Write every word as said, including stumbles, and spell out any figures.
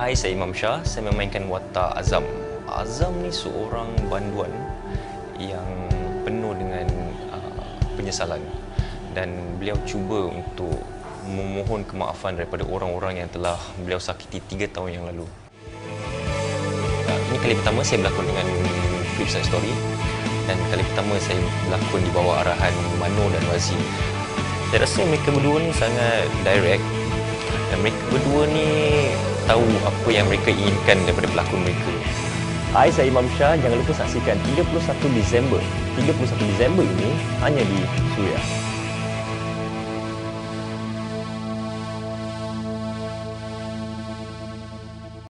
Hai, saya Imam Shah. Saya memainkan watak Azam. Azam ni seorang banduan yang penuh dengan uh, penyesalan, dan beliau cuba untuk memohon kemaafan daripada orang-orang yang telah beliau sakiti tiga tahun yang lalu. Uh, ini kali pertama saya berlakon dengan Flipside Story, dan kali pertama saya berlakon di bawah arahan Mano dan Wazi. Saya rasa mereka berdua ni sangat direct, dan mereka berdua ni tahu apa yang mereka inginkan daripada pelakon mereka. Hai, saya Imam Shah. Jangan lupa saksikan tiga puluh satu Disember. tiga puluh satu Disember ini hanya di Suria.